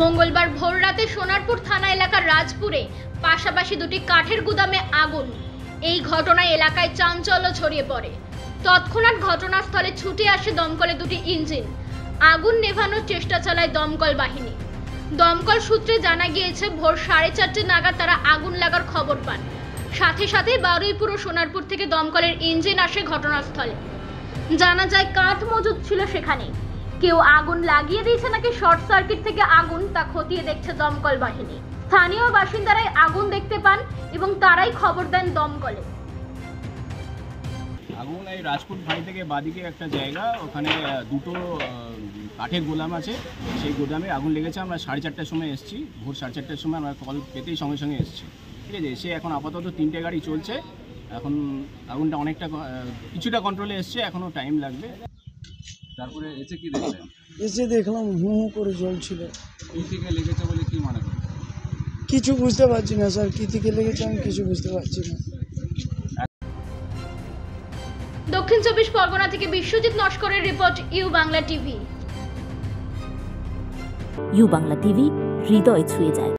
মঙ্গলবার ভোররাতে সোনারপুর থানা এলাকার রাজপুরে পাশাপাশি দুটি কাঠের গুদামে আগুন। এই ঘটনায় এলাকায় চাঞ্চল্য ছড়িয়ে পড়ে। তৎক্ষণাৎ ঘটনাস্থলে ছুটে আসে দমকলের দুটি ইঞ্জিন। আগুন নেভানোর চেষ্টা চালায় দমকল বাহিনী। দমকল সূত্রে জানা গিয়েছে ভোর 4:30 নাগাদ তারা আগুন লাগার খবর পান। সাথে সাথে বারুইপুর ও সোনারপুর থেকে দমকলের ইঞ্জিন আসে ঘটনাস্থলে। জানা যায় কাঠ মজুদ ছিল সেখানে। কেউ আগুন লাগিয়ে দিয়েছে নাকি শর্ট সার্কিট থেকে আগুন তা খতিয়ে দেখছে দমকল বাহিনী। স্থানীয় বাসিন্দারাই আগুন দেখতে পান এবং তারাই খবর দেন দমকলে। আগুন এই রাজপুর ফাঁড়ি থেকে বাদিকে একটা জায়গা, ওখানে দুটো কাঠের গোদাম আছে, সেই গোদামে আগুন লেগেছে। আমরা 4:30টার সময় এসেছি, ভোর 4:30টার সময় আমরা কল পেতেই সঙ্গে সঙ্গে এসেছি। ঠিক আছে, এসে এখন আপাতত 3টে গাড়ি চলছে। এখন আগুনটা অনেকটা কিছুটা কন্ট্রোলে এসছে, এখনও টাইম লাগবে। তারপরে এসে কি দেখলেন? এসে দেখলাম হু হু করে জ্বলছিল। কী থেকে লেগেছে বলে কি মনে করেন? কিছু বুঝতে পারছি না স্যার, কী থেকে লেগেছে আমি কিছু বুঝতে পারছি না। দক্ষিণ 24 পরগনা থেকে বিশ্বজিৎ নস্করের report, U Bangla TV. U Bangla TV হৃদয় ছুঁয়ে যায়।